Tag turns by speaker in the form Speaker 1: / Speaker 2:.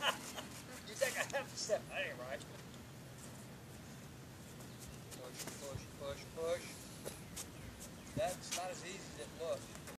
Speaker 1: You take a half a step. That ain't right. Push, push, push, push. That's not as easy as it looks.